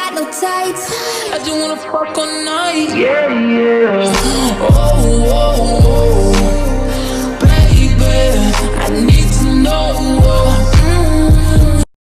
got no tights. I just wanna fuck all night. Yeah, yeah.